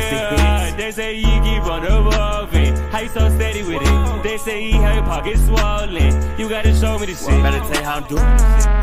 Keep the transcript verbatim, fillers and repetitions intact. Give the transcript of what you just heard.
Yeah, they say you keep on evolving. How you so steady with it? They say you have your pockets swollen. You gotta show me the shit. Better tell you how I'm doing this shit.